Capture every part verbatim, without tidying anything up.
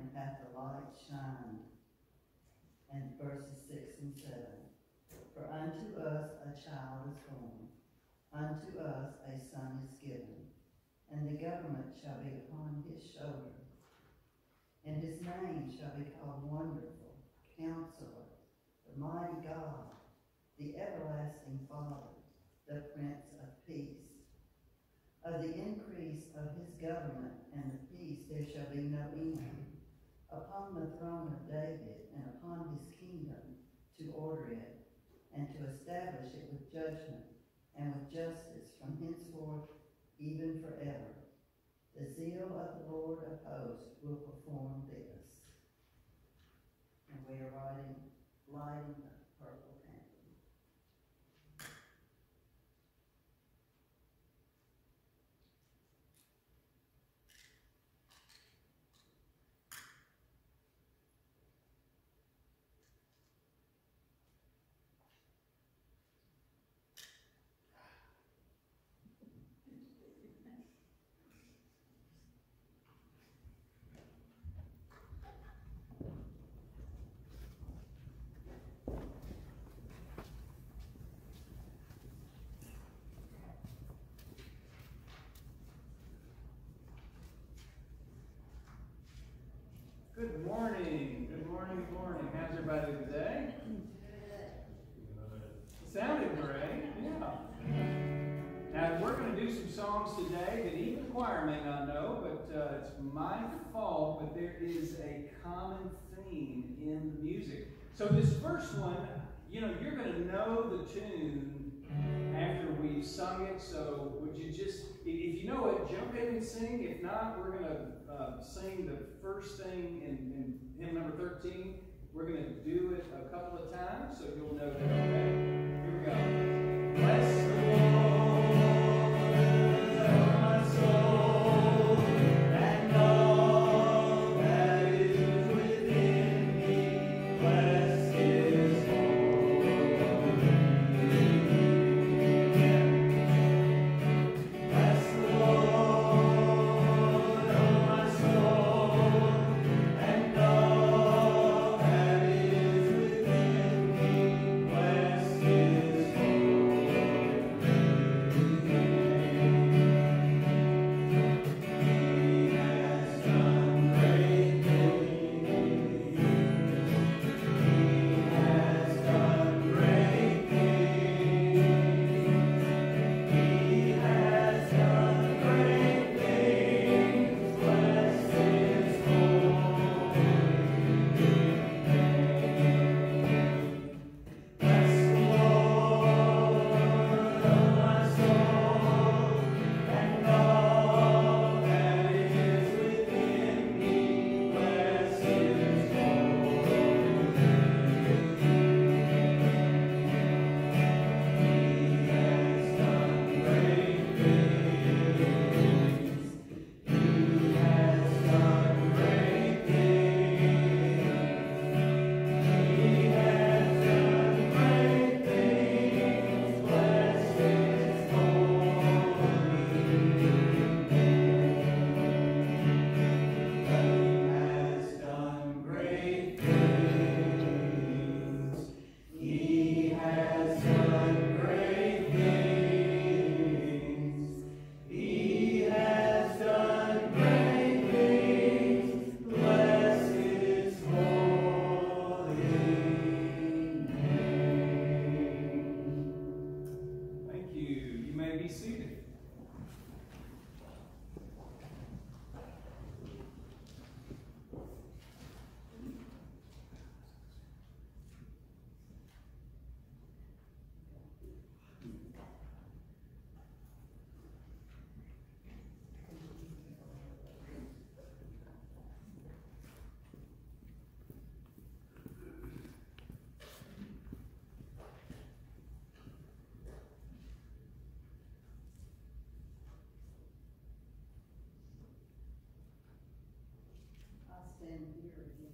wherein hath the light shined. And verses six and seven. For unto us a child is born, unto us a son is given, and the government shall be upon his shoulder. And his name shall be called Wonderful, Counselor, the Mighty God, the Everlasting Father, the Prince of Peace. Of the increase of his government and the peace there shall be no end, upon the throne of David and upon his kingdom, to order it, and to establish it with judgment and with justice from henceforth even forever. The zeal of the Lord of hosts will perform this. And we are writing, lighting the purple candle. Good morning. Good morning. Good morning. How's everybody today? Good. Sounded great. Yeah. Now we're going to do some songs today that even the choir may not know, but uh, it's my fault. But there is a common theme in the music. So this first one, you know, you're going to know the tune after we've sung it. So would you just, if you know it, jump in and sing. If not, we're going to uh, sing the first thing in, in hymn number thirteen. We're going to do it a couple of times, so you'll know that. Okay? Here we go. Bless the Lord, oh my soul, and all that is within me. Bless His holy name. Bless the Lord, oh my soul, and all that is within me. Bless His holy Stand here again.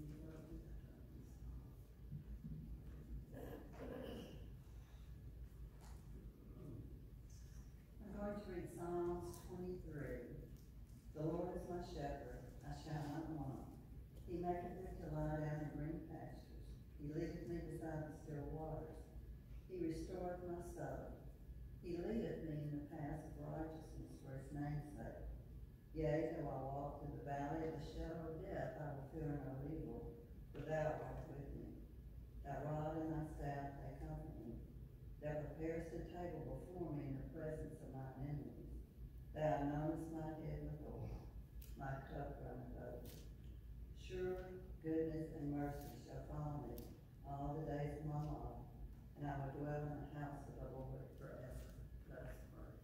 I'm going to read Psalms twenty-three. The Lord is my shepherd, I shall not want. He maketh me to lie down in green pastures. He leadeth me beside the still waters. He restoreth my soul. He leadeth me in the paths of righteousness for his name's sake. Yea, though I walk through the valley of the shadow of death, I will fear no evil, for thou art with me. Thy rod and thy staff, they comfort me. Thou preparest a table before me in the presence of mine enemies. Thou anointest my head with oil. My cup runneth over. Surely goodness and mercy shall follow me all the days of my life, and I will dwell in the house of the Lord forever. Let us pray.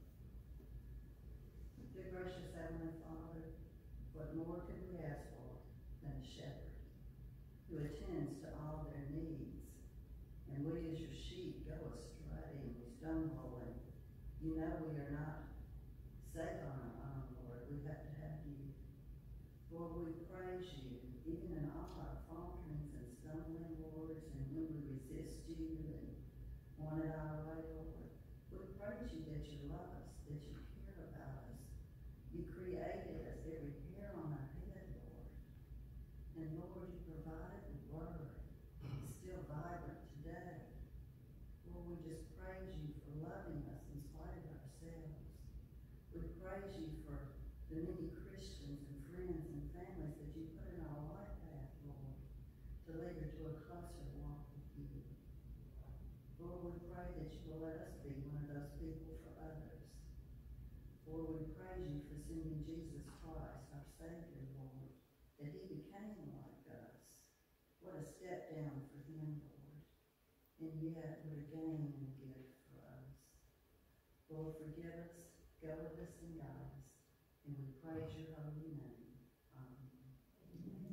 Dear gracious Heavenly Father, what more can we ask for than a shepherd who attends to all their needs? And we as your sheep go astray and we stumble, and you know we are not safe on our own, Lord. We have to have you. Lord, we praise you, even in all our falterings and stumbling, Lord, and when we resist you and want it our way, Lord. We praise you that you love us, that you care about us. You created us, every hair on our head, Lord. And Lord, you provided the word. It's still vibrant today. Lord, we just praise you for loving us in spite of ourselves. We praise you for the many Christians and friends and families that you put in our life path, Lord, to lead her to a closer walk with you. Lord, we pray that you will let us be one of those people for others. Lord, we praise you for sending Jesus Christ, our Savior, Lord, that he became like us. What a step down for him, Lord. And yet, what a gain and a gift for us. Lord, forgive us, go with us and guide us. And we praise your holy name. Amen.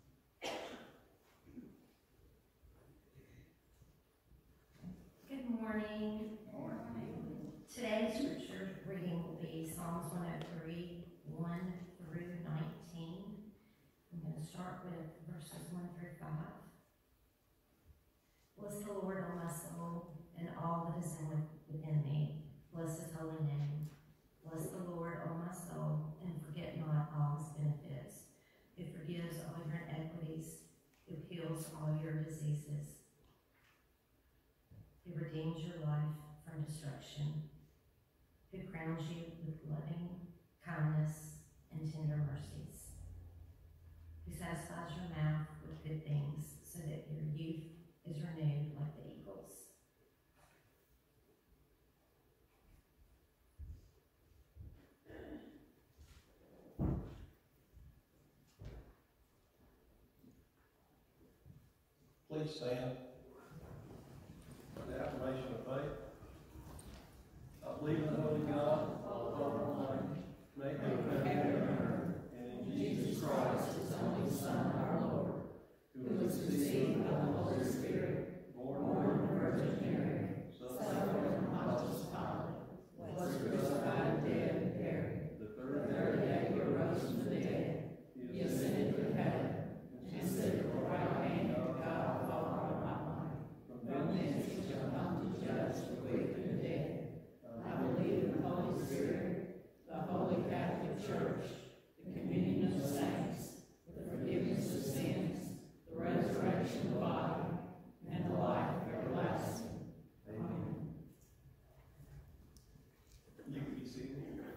Good morning. Good morning. Today's scripture reading will be Psalms one oh three, one through nineteen. I'm going to start with verses one through five. Bless the Lord, O my soul, and all that is in within me. Bless his holy name. Bless the Lord, O my soul, and forget not all his benefits, who forgives all your iniquities, who heals all your diseases, who redeems your life from destruction, who crowns you with loving kindness and tender mercies, who satisfies your mouth with good things, so that your youth is renewed like the eagles. Please stand for the affirmation of faith. I believe in the Holy God, all Father Almighty, maker of heaven and earth, and in Jesus Christ, his only Son, our Lord, who was conceived by the Holy Spirit, born of the Virgin Mary, suffered from Pontius Pilate, was crucified and dead and buried. The third, the third day he arose from the dead. He ascended to heaven, and sitteth at the right hand of God, Father Almighty. From thence he shall come to judge the quick and the dead. I believe in the Holy Spirit, the Holy Catholic Church, the communion of saints, the forgiveness of sins, the resurrection of the body, and the life everlasting. Amen. You can be seated.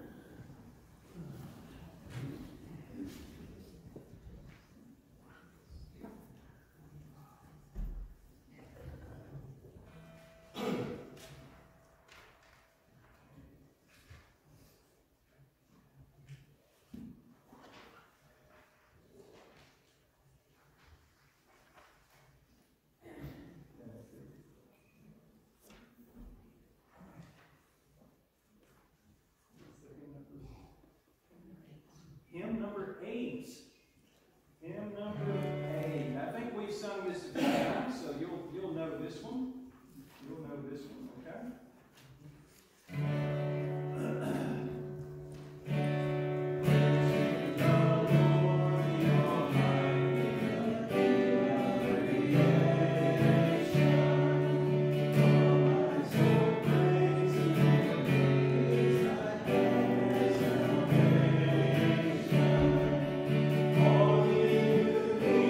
Hymn number eight. Hymn number eight. I think we've sung this a few times, so you'll you'll know this one. You'll know this one, okay? All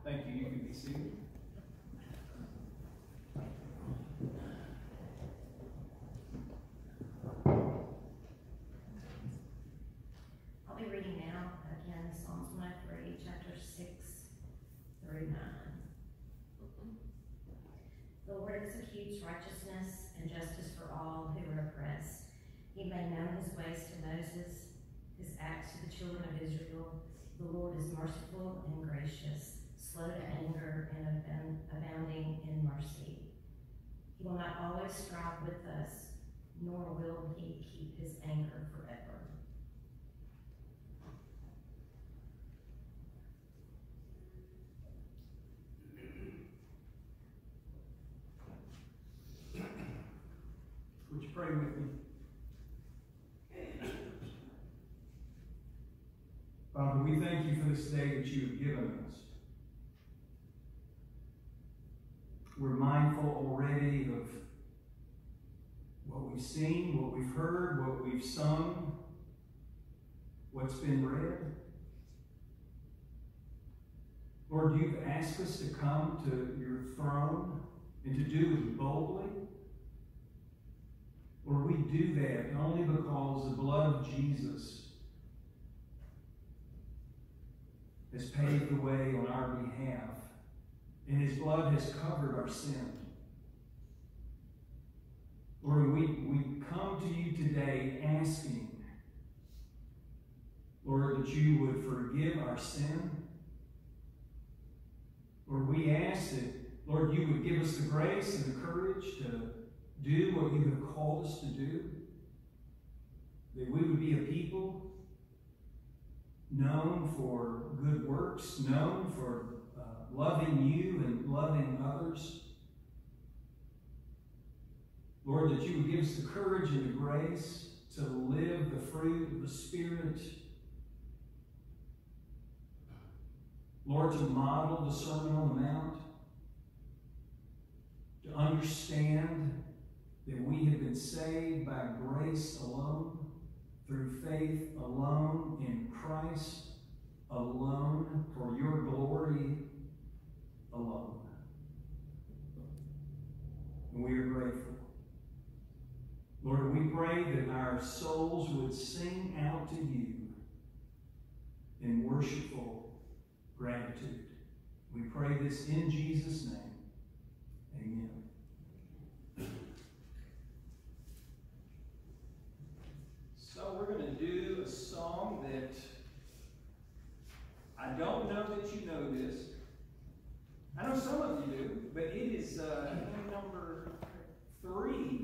Thank you. You can be seated. I'll be reading now, again, Psalms one oh three, chapter six through nine. The Lord executes righteousness and justice for all who are oppressed. He made known his ways to Moses, his acts to the children of Israel. The Lord is merciful and gracious, slow to anger and abound, abounding in mercy. He will not always strive with us, nor will he keep his anger forever. Would you pray with me? Father, we thank you for this day that you have given us. We're mindful already of what we've seen, what we've heard, what we've sung, what's been read. Lord, you've asked us to come to your throne and to do it boldly. Lord, we do that only because the blood of Jesus has paved the way on our behalf, and his blood has covered our sin. Lord, we, we come to you today asking, Lord, that you would forgive our sin. Lord, we ask that, Lord, you would give us the grace and the courage to do what you have called us to do. That we would be a people known for good works, known for uh, loving you and loving others. Lord, that you would give us the courage and the grace to live the fruit of the Spirit. Lord, to model the Sermon on the Mount. To understand that we have been saved by grace alone, through faith alone, in Christ alone, for your glory alone. And we are grateful. Lord, we pray that our souls would sing out to you in worshipful gratitude. We pray this in Jesus' name. Amen. So we're going to do a song that I don't know that you know this. I know some of you do, but it is uh, hymn number three.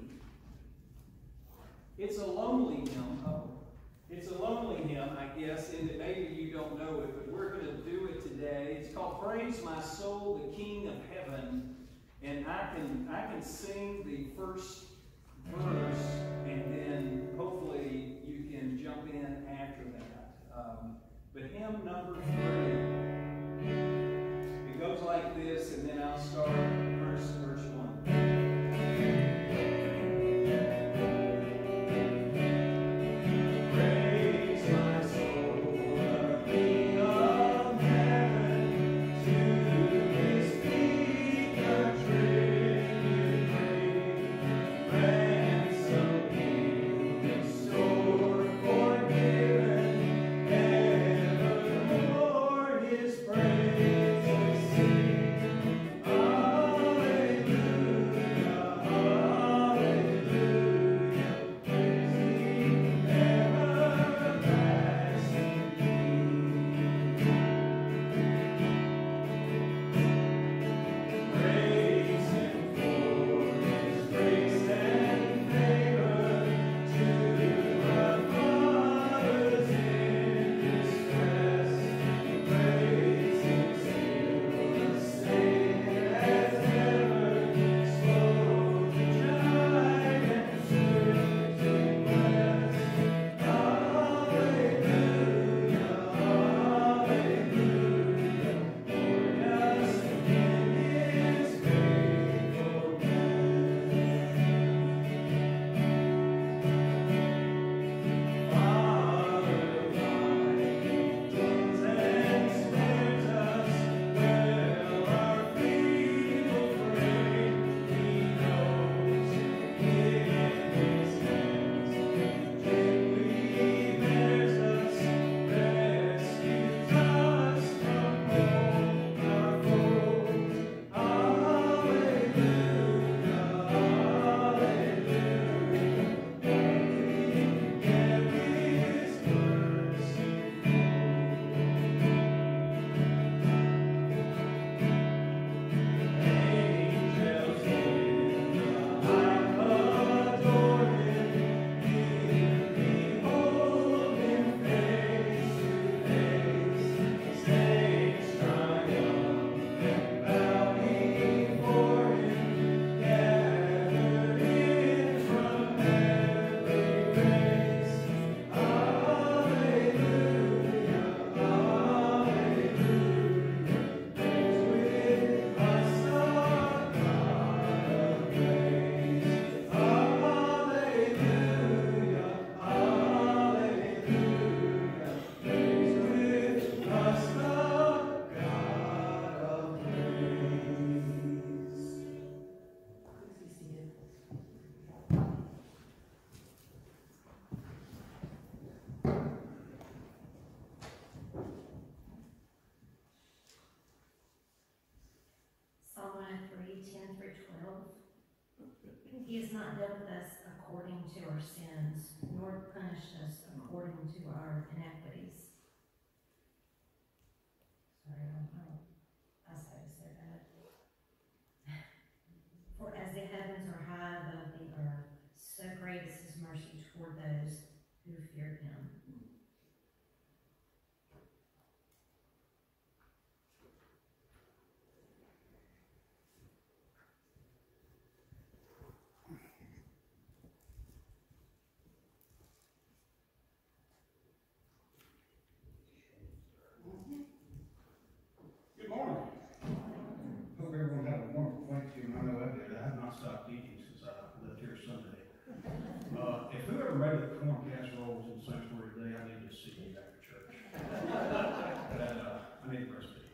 It's a lonely hymn. Oh, it's a lonely hymn, I guess, in that maybe you don't know it, but we're going to do it today. It's called "Praise My Soul, the King of Heaven," and I can I can sing the first verse, and then hopefully you can jump in after that. Um, but hymn number three, it goes like this, and then I'll start verse verse one. Praise to sing. one oh three, ten through twelve. He has not dealt with us according to our sins, nor punished us according to our iniquities. Sorry, I don't know. I say to say that. For as the heavens are high above the earth, so great is his mercy toward those who fear him. Good morning. Hope everyone had a wonderful Thanksgiving. I know I did. I have not stopped eating since I left here Sunday. Uh, if whoever made the corn casseroles in Sanctuary today, I need to see you after church. and, uh, I need a recipe.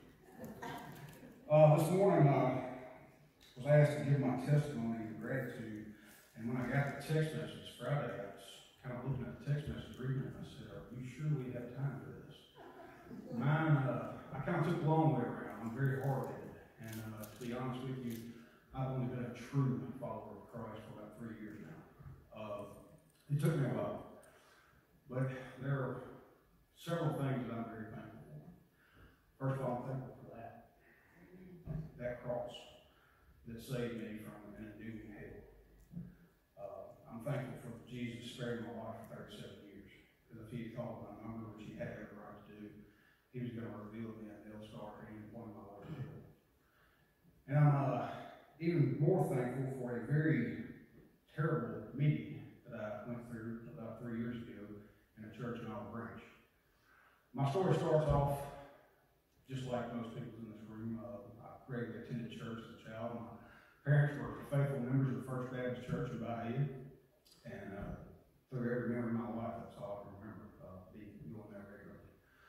Uh, this morning, I uh, was asked to give my testimony of gratitude, and when I got the text message Friday, I was kind of looking at the text message, reading it, and I said, "Are you sure we have time for this?" Mine, uh, I kind of took the long way around. I'm very hard-headed, and uh, to be honest with you, I've only been a true follower of Christ for about three years now. Uh, it took me a while, but there are several things that I'm very thankful for. First of all, I'm thankful for that, that cross that saved me from an enduring hell. Uh, I'm thankful for Jesus sparing my life for thirty-seven years, because if he had called my number, which he had every right to do, he was going to reveal me a nail scar and point my way to hell. And I'm uh, even more thankful for a very terrible meeting that I went through about three years ago in a church in Olive Branch. My story starts off just like most people in this room. Uh, I regularly attended church as a child. My parents were faithful members of the First Baptist Church in Bahia, and uh, through every memory of my life, that's all I can remember, uh, being going there regularly.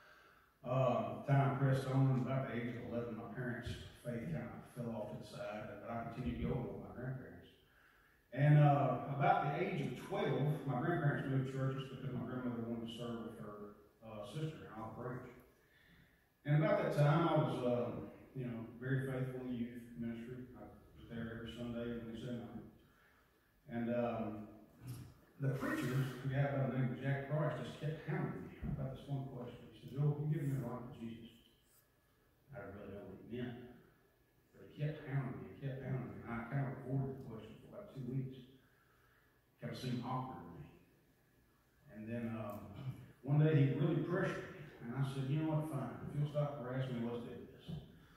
Uh, time pressed on, about the age of eleven, my parents' faith kind of fell off to the side, but I continued going with my grandparents. And uh, about the age of twelve, my grandparents moved churches because my grandmother wanted to serve with her uh, sister in Olive Branch. And about that time, I was, um, you know, very faithful in youth ministry. I was there every Sunday and Wednesday night. And um, the preacher, a guy by the name of Jack Price, just kept hounding me about this one question. He said, "Joel, you give me a life to Jesus." I didn't really know what he meant. But he kept hounding me, he kept hounding me. And I kind of avoided the question for about two weeks. It kind of seemed awkward to me. And then um, one day he really pressured me. And I said, "You know what, fine. If you'll stop harassing me, let's do this."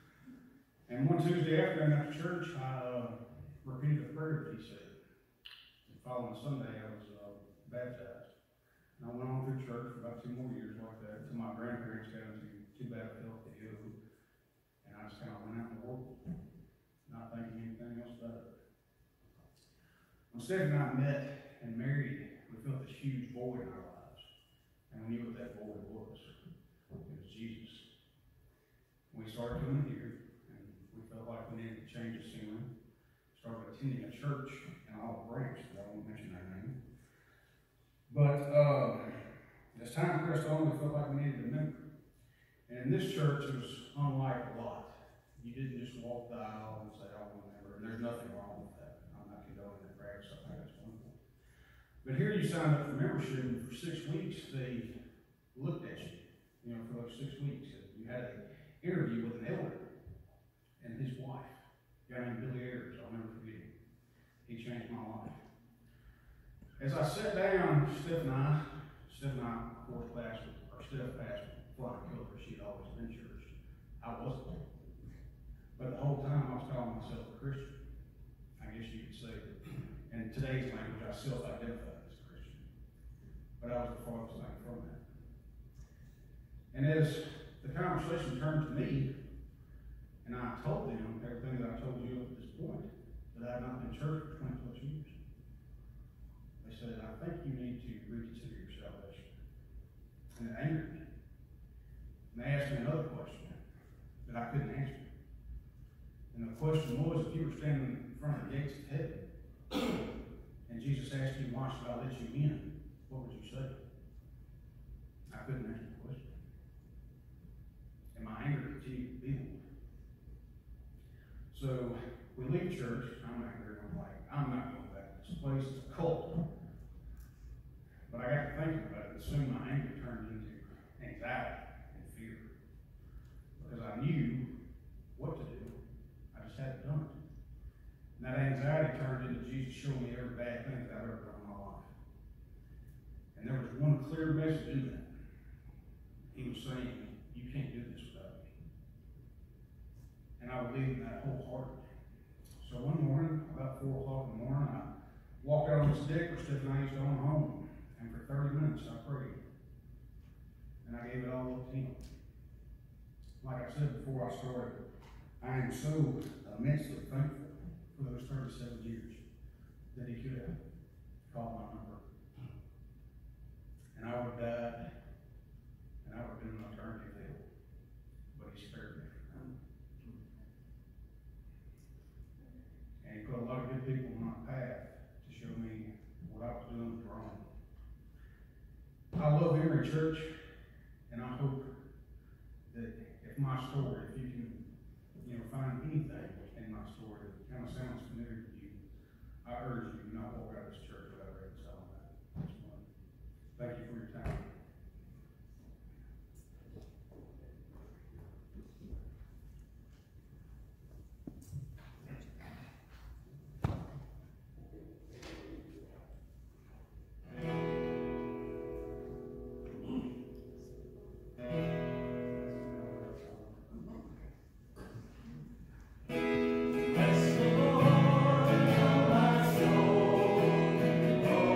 And one Tuesday afternoon after church, I uh, repeated the prayer that he said. The following Sunday, I was uh, baptized. And I went on through church for about two more years like that until my grandparents got into too bad of health to go. And I just kind of went out in the world, not thinking anything else about it. When Steph and I met and married, we felt this huge void in our lives. And we knew what that void was. It was Jesus. We started coming here, and we felt like we needed to change the scenery. Started attending a church in Olive Branch, but I won't mention their name. But uh, as time pressed on, we felt like we needed a member. And in this church, it was unlike a lot. You didn't just walk the aisle and say, "I want a member," and there's nothing wrong with that. I'm not condoning that practice. I think that's wonderful. But here you signed up for membership, and for six weeks, they looked at you. You know, for those six weeks, you had an interview with an elder and his wife, a guy named Billy Ayers. I'll never forget him. He changed my life. As I sat down, Steph and I, Steph and I, of course, pastored, or Steph pastored Flying Color. She'd always been church. I wasn't. But the whole time, I was calling myself a Christian. I guess you could say that in today's language, I self-identify as a Christian. But I was the farthest thing from that. And as the conversation turned to me, and I told them everything that I told you up at this point, that I had not been in church for twenty plus years, they said, "I think you need to reconsider your salvation." And it angered me. And they asked me another question that I couldn't answer. And the question was, if you were standing in front of the gates of heaven, and Jesus asked you, "Why should I let you in?" what would you say? I couldn't answer the question. And my anger continued to build. So we leave church, I'm out there, and I'm like, I'm not going back. This place is a cult. But I got to thinking about it, and soon my anger turned into anxiety and fear. Because I knew what to do. I just hadn't done it. And that anxiety turned into Jesus showing me every bad thing that I've ever done in my life. And there was one clear message in that. He was saying, you can't do this without me. And I believed in that wholeheartedly. So one morning, about four o'clock in the morning, I walked out on this deck where Stephen and I used to own home. And for thirty minutes, I prayed. And I gave it all up to him. Like I said before I started, I am so immensely thankful for those thirty-seven years that he could have called my number. And I would have died, and I would have been in eternity hell. But he spared me. And he put a lot of good people on my path to show me what I was doing was wrong. I love Emory Church, and I hope that if my story, if you can, you know, find anything in my story that kind of sounds familiar to you, I urge you to not walk out of this church without reconciling that. Thank you for your time. Bless the Lord, O my soul,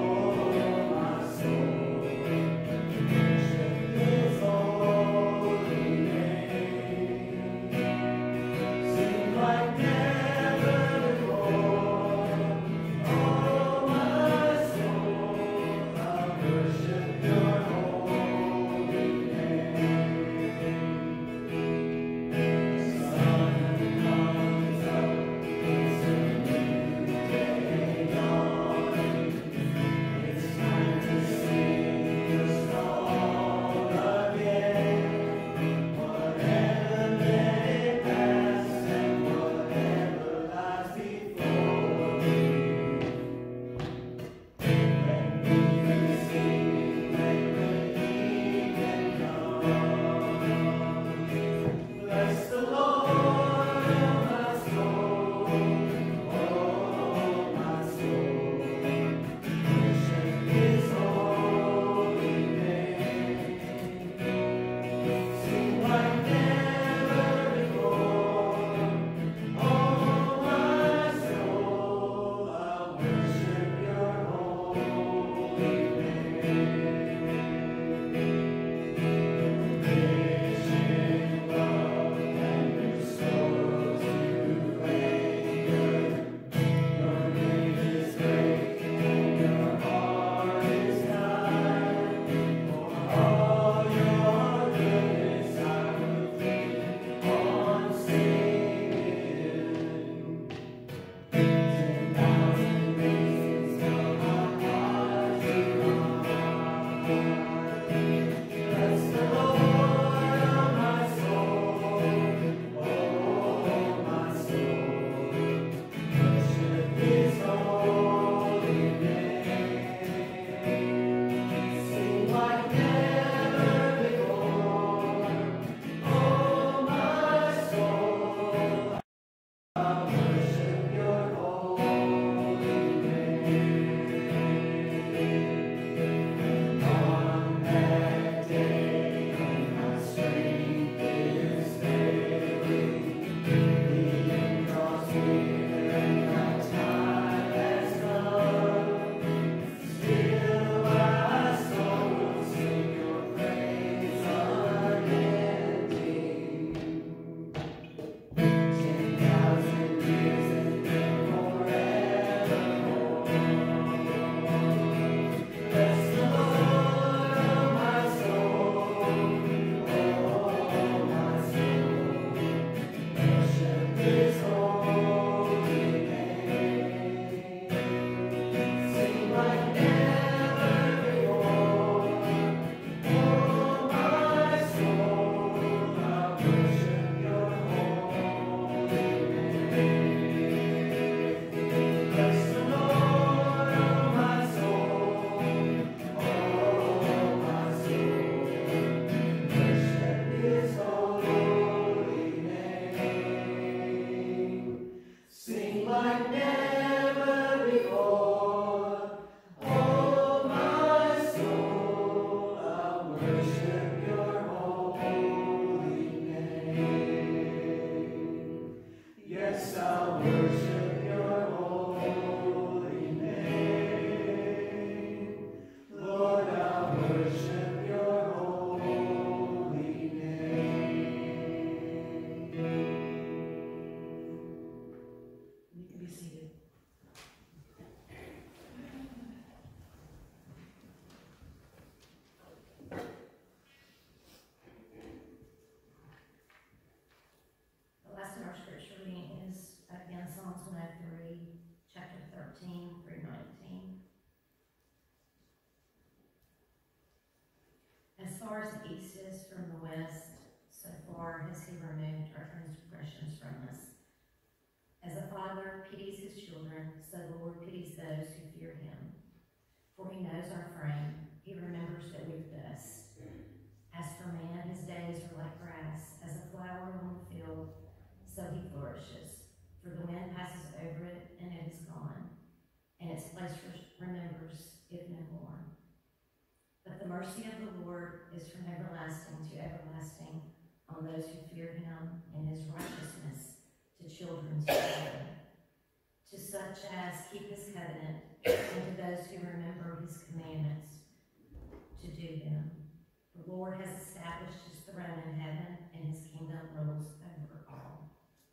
far as the east is from the west, so far has he removed our transgressions from us. As a father pities his children, so the Lord pities those who fear him. For he knows our frame, he remembers that we are dust. As for man, his days are like grass, as a flower on the field, so he flourishes. For the wind passes over it, and it is gone, and its place remembers it no more. But the mercy of the Lord is from everlasting to everlasting on those who fear him, and his righteousness to children's children, to such as keep his covenant, and to those who remember his commandments to do them. The Lord has established his throne in heaven, and his kingdom rules over all.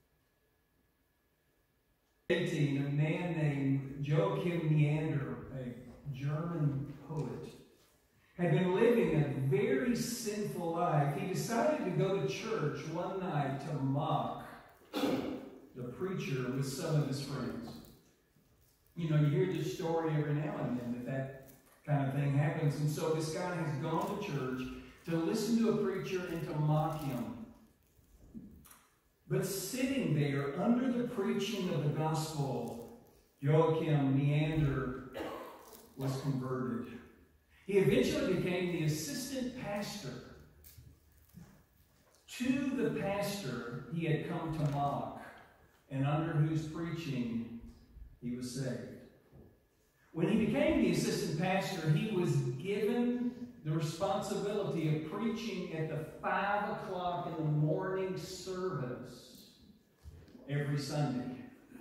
eighteen, a man named Joachim Neander, a German poet, had been living a very sinful life. He decided to go to church one night to mock the preacher with some of his friends. You know, you hear this story every now and then that that kind of thing happens. And so this guy has gone to church to listen to a preacher and to mock him. But sitting there under the preaching of the gospel, Joachim Neander was converted. He eventually became the assistant pastor to the pastor he had come to mock, and under whose preaching he was saved. When he became the assistant pastor, he was given the responsibility of preaching at the five o'clock in the morning service every Sunday.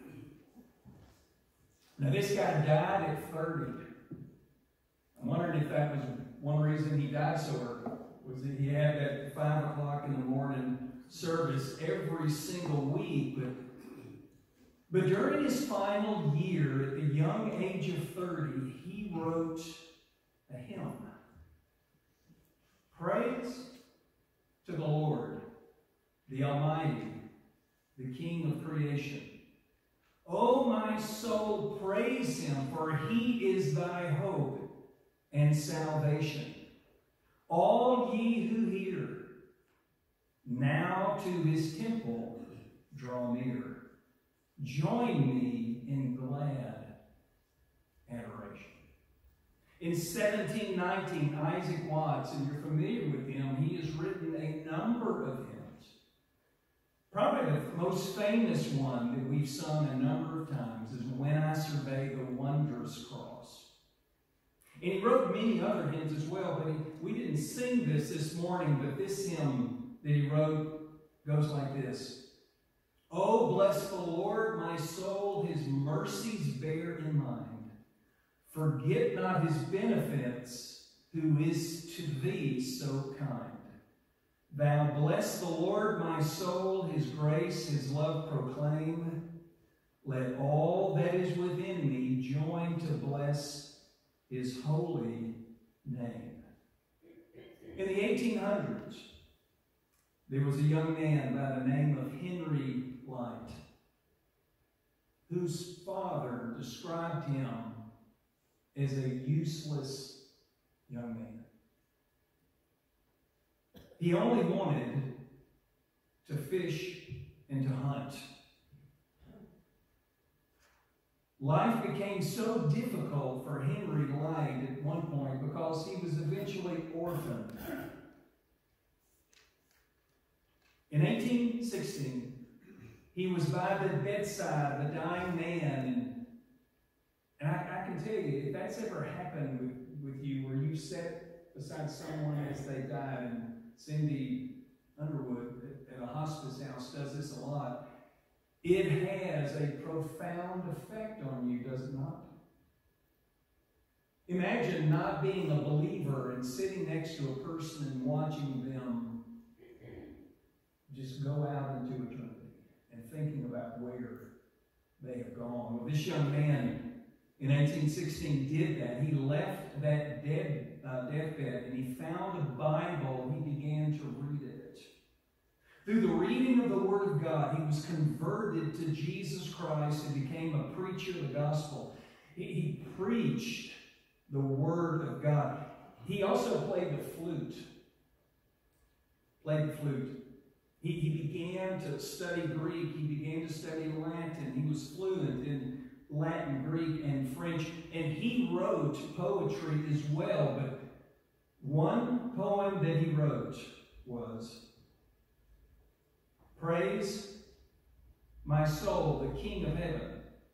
Now, this guy died at thirty. I'm wondering if that was one reason he died so early, was that he had that five o'clock in the morning service every single week. But, but during his final year, at the young age of thirty, he wrote a hymn. Praise to the Lord, the Almighty, the King of creation. O my soul, praise him, for he is thy hope and salvation. All ye who hear, now to his temple draw near. Join me in glad adoration. In seventeen nineteen, Isaac Watts, and you're familiar with him, he has written a number of hymns. Probably the most famous one that we've sung a number of times is When I Survey the Wondrous Cross. And he wrote many other hymns as well, but he, we didn't sing this this morning, but this hymn that he wrote goes like this. Oh, bless the Lord, my soul, his mercies bear in mind. Forget not his benefits, who is to thee so kind. Thou bless the Lord, my soul, his grace, his love proclaim. Let all that is within me join to bless his holy name. In the eighteen hundreds, there was a young man by the name of Henry Light, whose father described him as a useless young man. He only wanted to fish and to hunt. Life became so difficult for Henry Light at one point because he was eventually orphaned. In eighteen sixteen, he was by the bedside of a dying man, and, and I, I can tell you, if that's ever happened with, with you, where you sat beside someone as they died, and Cindy Underwood at, at a hospice house does this a lot, It has a profound effect on you, does it not? Imagine not being a believer and sitting next to a person and watching them just go out into eternity and thinking about where they have gone. Well, this young man in eighteen sixteen did that. He left that dead, uh, deathbed and he found a Bible and he began to read it. Through the reading of the Word of God, he was converted to Jesus Christ and became a preacher of the gospel. He, he preached the Word of God. He also played the flute. Played the flute. He, he began to study Greek. He began to study Latin. He was fluent in Latin, Greek, and French. And he wrote poetry as well. But one poem that he wrote was, "Praise my soul, the King of heaven.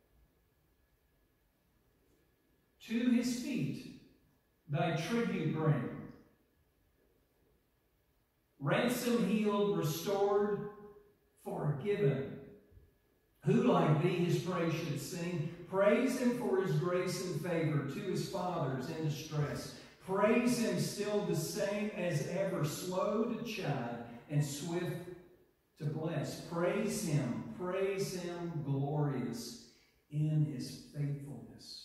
To his feet thy tribute bring. Ransom healed, restored, forgiven. Who like thee his praise should sing? Praise him for his grace and favor to his fathers in distress. Praise him still the same as ever, slow to chide and swift to bless. Praise him, praise him, glorious in his faithfulness."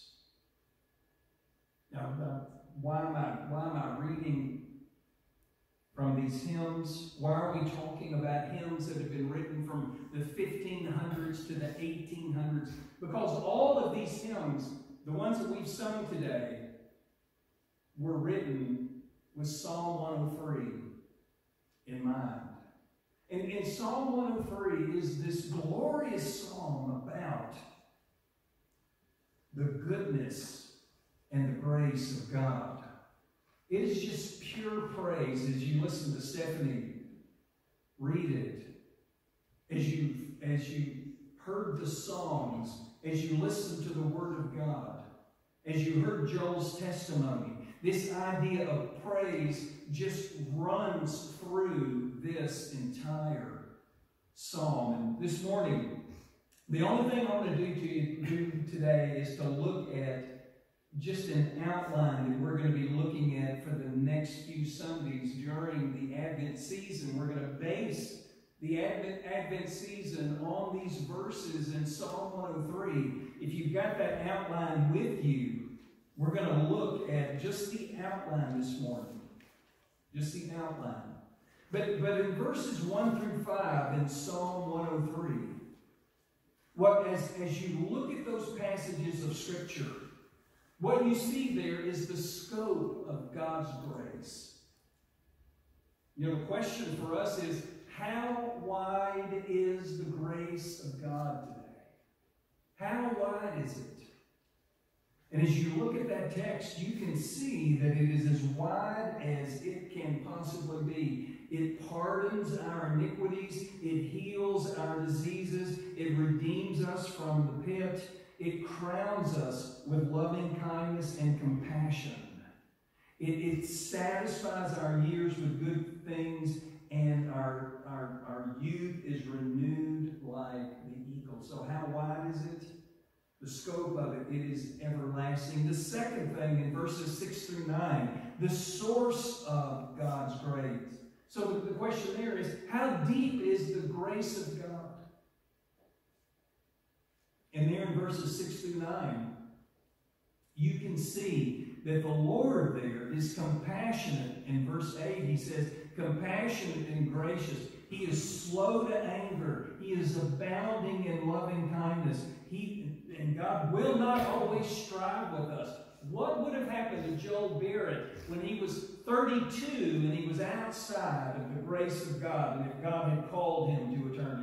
Now, uh, why am I why am I reading from these hymns? Why are we talking about hymns that have been written from the fifteen hundreds to the eighteen hundreds? Because all of these hymns, the ones that we've sung today, were written with Psalm one oh three in mind. And, and Psalm one oh three is this glorious psalm about the goodness and the grace of God. It is just pure praise as you listen to Stephanie read it, as you as you heard the songs, as you listened to the Word of God, as you heard Joel's testimony. This idea of praise just runs through this entire psalm. And this morning, the only thing I want to do to you do today is to look at just an outline that we're going to be looking at for the next few Sundays during the Advent season. We're going to base the Advent, Advent season on these verses in Psalm one oh three. If you've got that outline with you, we're going to look at just the outline this morning. Just the outline. But, but in verses one through five in Psalm one oh three, what, as, as you look at those passages of Scripture, what you see there is the scope of God's grace. You know, the question for us is, how wide is the grace of God today? How wide is it? And as you look at that text, you can see that it is as wide as it can possibly be. It pardons our iniquities. It heals our diseases. It redeems us from the pit. It crowns us with loving kindness and compassion. It, it satisfies our years with good things, and our, our, our youth is renewed like the eagle. So how wide is it? The scope of it, it is everlasting. The second thing in verses six through nine, the source of God's grace. So the, the question there is, how deep is the grace of God? And there in verses six through nine, you can see that the Lord there is compassionate. In verse eight, he says, compassionate and gracious. He is slow to anger. He is abounding in loving kindness. He, and God will not always strive with us. What would have happened to Joel Barrett when he was thirty-two and he was outside of the grace of God, and if God had called him to eternity?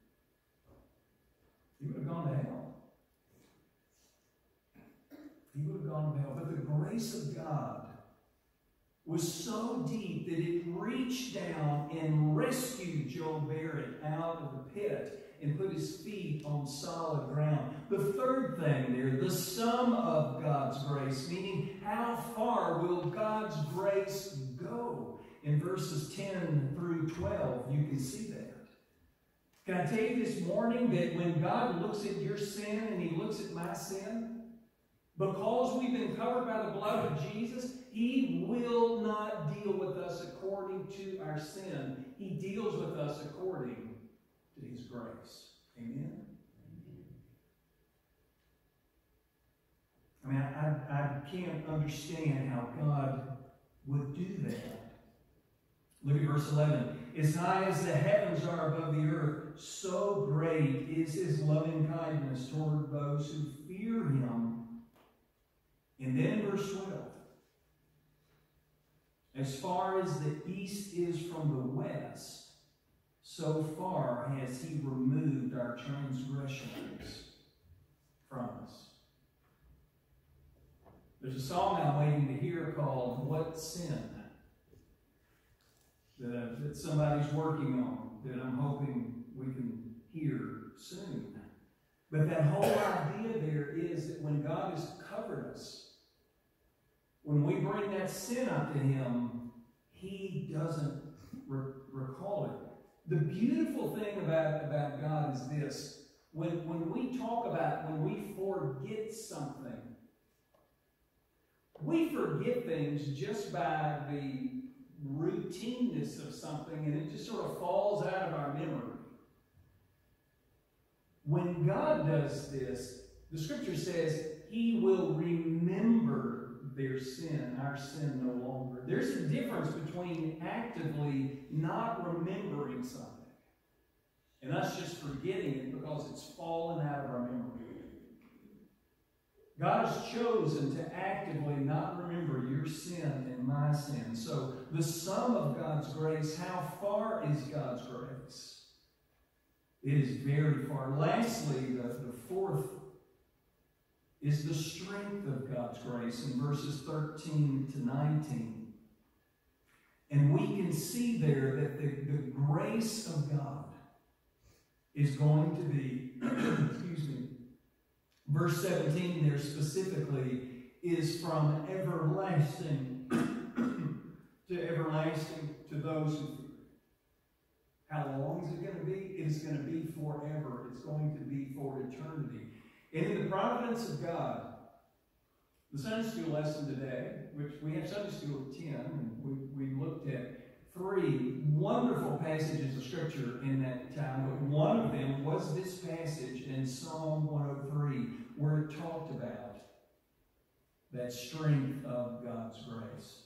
He would have gone to hell. He would have gone to hell. But the grace of God was so deep that it reached down and rescued Joel Barrett out of the pit and put his feet on solid ground. The third thing there, the sum of God's grace, meaning how far will God's grace go? In verses ten through twelve, you can see that. Can I tell you this morning that when God looks at your sin and He looks at my sin, because we've been covered by the blood of Jesus, He will not deal with us according to our sin. He deals with us according to His grace. Amen? I mean, I, I can't understand how God would do that. Look at verse eleven. As high as the heavens are above the earth, so great is His loving kindness toward those who fear Him. And then in verse twelve, as far as the east is from the west, so far has He removed our transgressions from us. There's a song I'm waiting to hear called What Sin? That, uh, that somebody's working on, that I'm hoping we can hear soon. But that whole idea there is that when God has covered us, when we bring that sin up to Him, He doesn't re recall it. The beautiful thing about, about God is this. When, when we talk about, when we forget something, we forget things just by the routineness of something, and it just sort of falls out of our memory. When God does this, the Scripture says He will remember their sin, our sin no longer. There's a difference between actively not remembering something and us just forgetting it because it's fallen out of our memory. God has chosen to actively not remember your sin and my sin. So the sum of God's grace, how far is God's grace? It is very far. Lastly, the, the fourth is the strength of God's grace in verses thirteen to nineteen. And we can see there that the, the grace of God is going to be, excuse me, verse seventeen there specifically is from everlasting to everlasting to those who fear. How long is it going to be? It is going to be forever. It's going to be for eternity. And in the providence of God, the Sunday school lesson today, which we have Sunday school at ten, and we, we looked at three wonderful passages of Scripture in that time, but one of them was this passage in Psalm one oh three, where it talked about that strength of God's grace.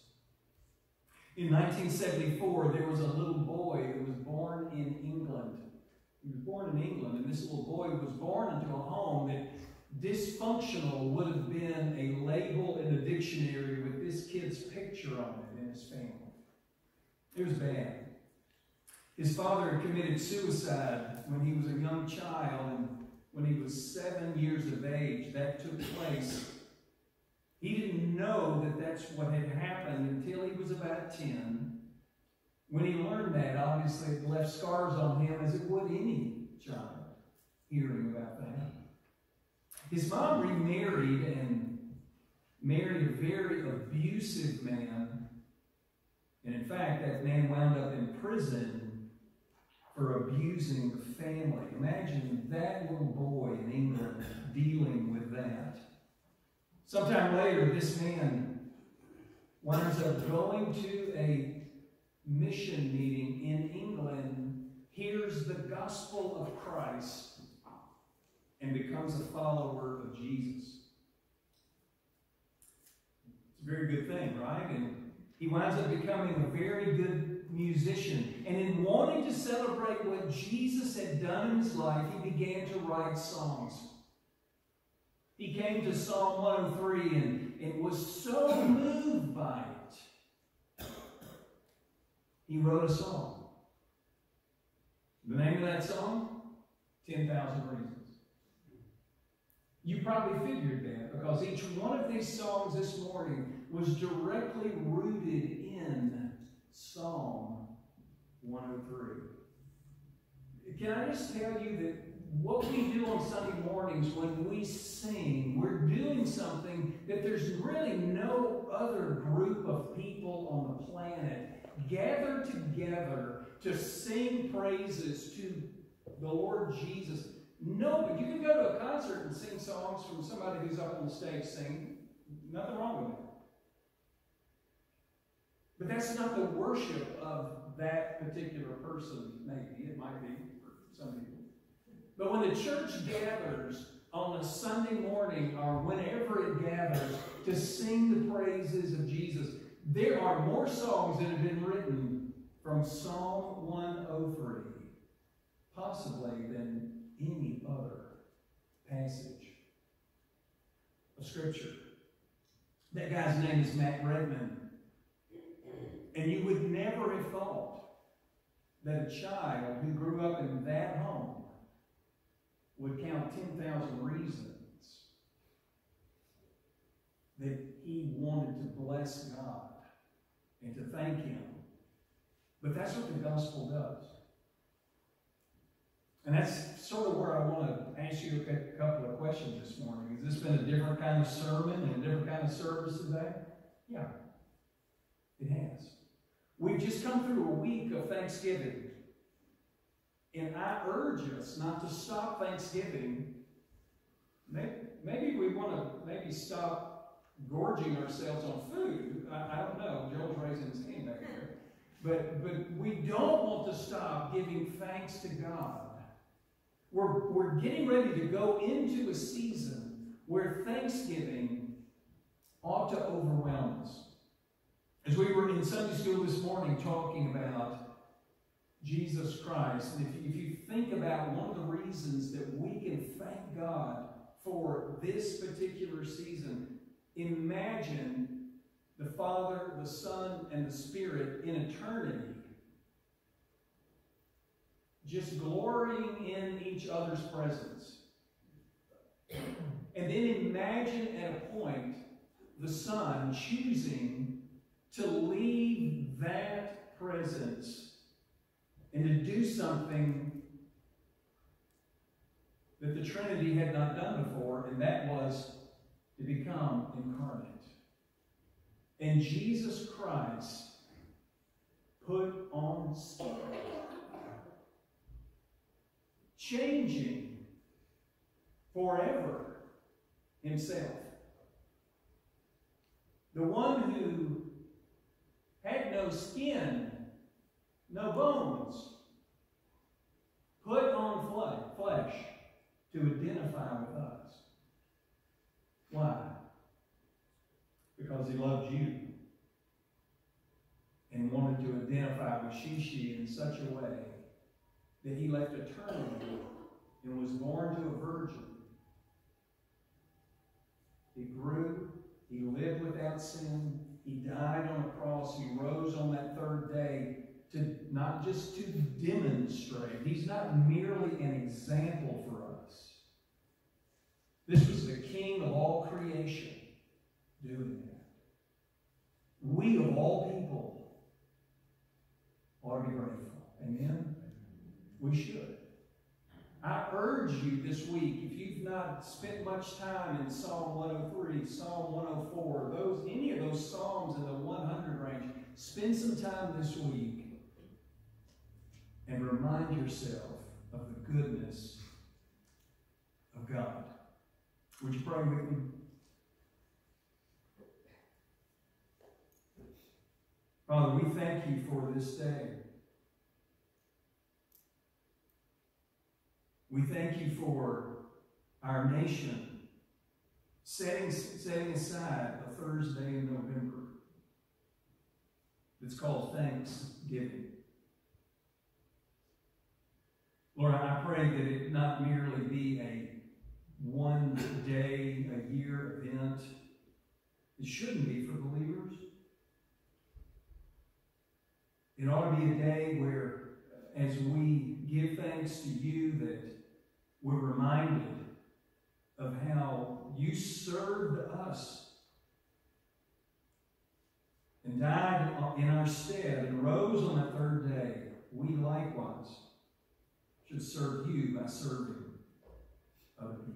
In nineteen seventy-four, there was a little boy that was born in England. He was born in England, and this little boy was born into a home that dysfunctional would have been a label in the dictionary with this kid's picture on it in his family. It was bad. His father had committed suicide when he was a young child, and when he was seven years of age, that took place. He didn't know that that's what had happened until he was about ten. When he learned that, obviously it left scars on him, as it would any child hearing about that. His mom remarried and married a very abusive man. And in fact, that man wound up in prison for abusing the family. Imagine that little boy in England dealing with that. Sometime later, this man winds up going to a mission meeting in England, hears the gospel of Christ, and becomes a follower of Jesus. It's a very good thing, right? And he winds up becoming a very good musician. And in wanting to celebrate what Jesus had done in his life, he began to write songs. He came to Psalm one oh three and, and was so moved by it, he wrote a song. The name of that song? ten thousand Reasons. You probably figured that because each one of these songs this morning was directly rooted in Psalm one oh three. Can I just tell you that what we do on Sunday mornings when we sing, we're doing something that there's really no other group of people on the planet gather together to sing praises to the Lord Jesus. No, but you can go to a concert and sing songs from somebody who's up on the stage singing. Nothing wrong with that. But that's not the worship of that particular person, maybe. It might be for some people. But when the church gathers on a Sunday morning or whenever it gathers to sing the praises of Jesus, there are more songs that have been written from Psalm one oh three, possibly, than any other passage of Scripture. That guy's name is Matt Redman. And you would never have thought that a child who grew up in that home would count ten thousand reasons that he wanted to bless God and to thank Him. But that's what the gospel does. And that's sort of where I want to ask you a couple of questions this morning. Has this been a different kind of sermon and a different kind of service today? Yeah, it has. We've just come through a week of Thanksgiving. And I urge us not to stop Thanksgiving. Maybe, maybe we want to maybe stop gorging ourselves on food. I, I don't know. Joel's raising his hand back there. But, but we don't want to stop giving thanks to God. We're, we're getting ready to go into a season where Thanksgiving ought to overwhelm us. As we were in Sunday school this morning talking about Jesus Christ, and if you, if you think about one of the reasons that we can thank God for this particular season, imagine the Father, the Son, and the Spirit in eternity just glorying in each other's presence. And then imagine at a point the Son choosing to leave that presence and to do something that the Trinity had not done before, and that was to become incarnate. And Jesus Christ put on skin, changing forever Himself. The one who had no skin, no bones, put on flesh to identify with us. Why? Because He loved you and wanted to identify with Shishi in such a way that He left eternity and was born to a virgin. He grew, He lived without sin, He died on a cross, He rose on that third day to not just to demonstrate. He's not merely an example for us. This was the King of all creation doing that. We of all people ought to be grateful. Amen? We should. I urge you this week, if you've not spent much time in Psalm one oh three, Psalm one oh four, those any of those psalms in the one hundred range, spend some time this week and remind yourself of the goodness of God. Would you pray with me? Father, we thank You for this day. We thank You for our nation setting, setting aside a Thursday in November that's called Thanksgiving. Lord, I pray that it not merely be a one day, a year event. It shouldn't be for believers. It ought to be a day where, as we give thanks to You, that we're reminded of how You served us and died in our stead and rose on that third day. We likewise should serve You by serving other people.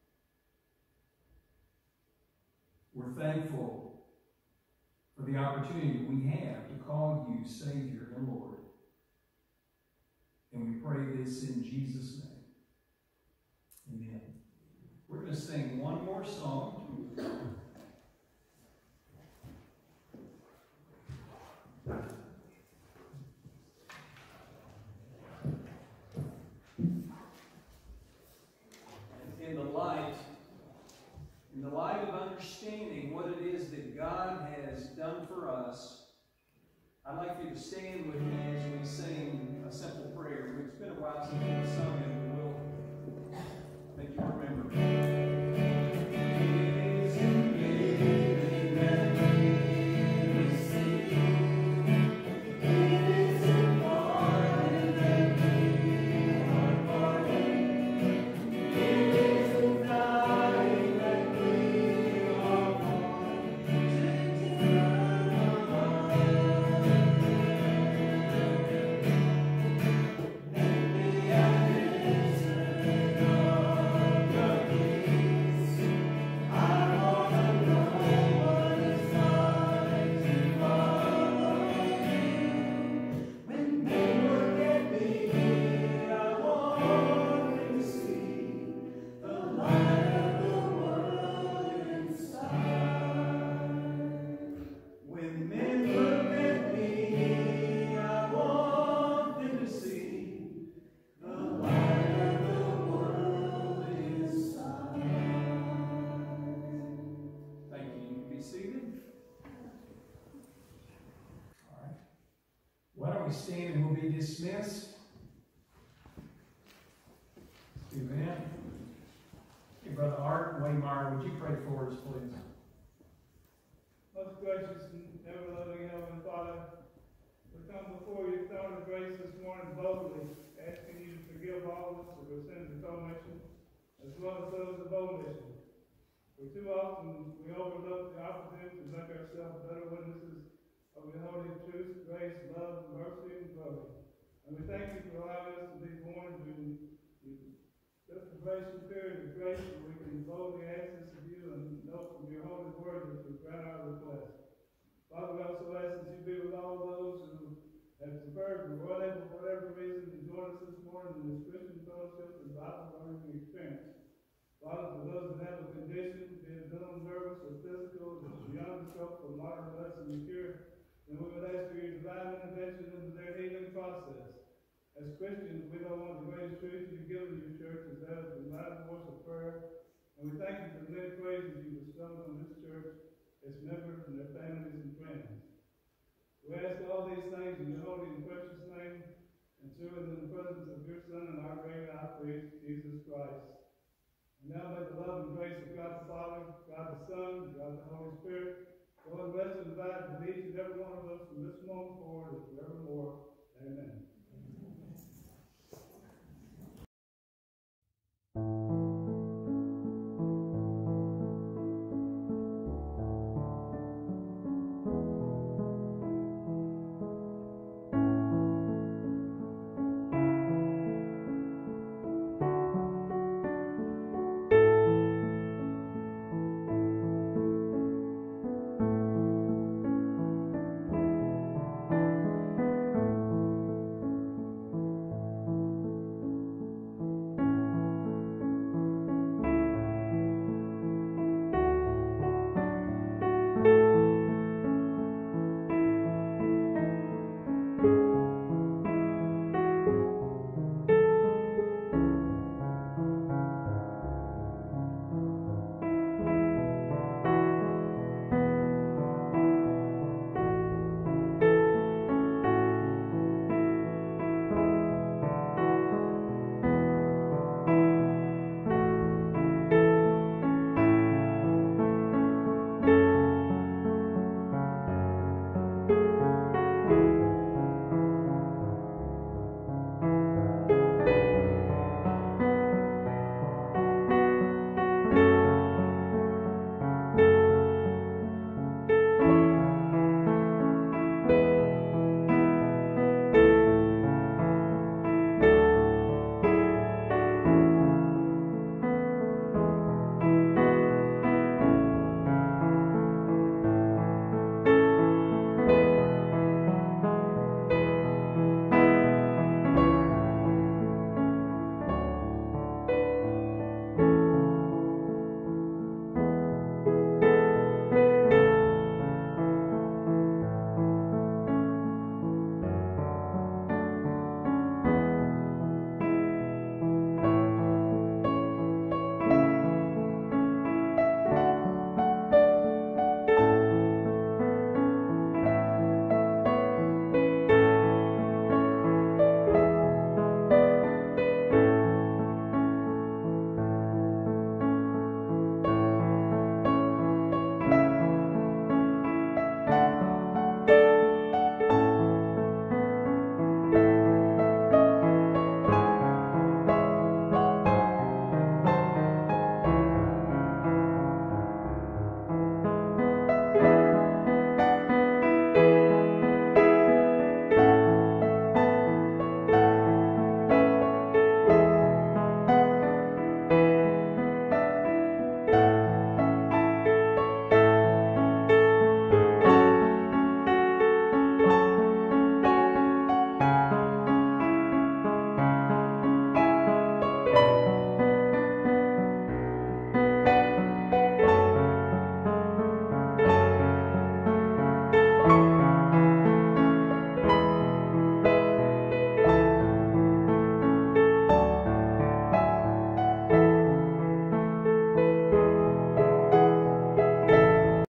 We're thankful for the opportunity we have to call You Savior and Lord. And And we pray this in Jesus' name. Amen. We're going to sing one more song. In the light, in the light of understanding what it is that God has done for us, I'd like you to stand with me as we sing a simple prayer. It's been a while since we've sung it, but we'll make you remember. Stand and we'll be dismissed. Amen. Hey, Brother Art Waymire, would you pray for us, please? Most gracious and ever-loving Heavenly Father, we come before your throne of grace this morning boldly, asking you to forgive all of us of our sins and commission, as well as those of omission. For too often we overlook the opportunity to make ourselves better witnesses of your holy truth, grace, love, mercy, and glory. And we thank you for allowing us to be born during the preparation period of grace where we can boldly ask this of you and know from your holy word that you grant our request. Father, we also ask that you be with all those who have deferred or were unable for whatever reason to join us this morning in this Christian fellowship and Bible learning experience. Father, for those that have a condition, be it mental, nervous, or physical, that's beyond the scope of modern medicine and cure, and we would ask for your divine intervention into their healing process. As Christians, we know one of the greatest truths you've given your church is that of the loud voice of prayer. And we thank you for the many praises you bestowed on this church, its members, and their families and friends. We ask all these things in your holy and precious name, and serving in the presence of your Son and our great high priest, Jesus Christ. And now may the love and grace of God the Father, God the Son, God the Holy Spirit, go and rest and abide with each and every one of us from this moment forward and forevermore. Amen.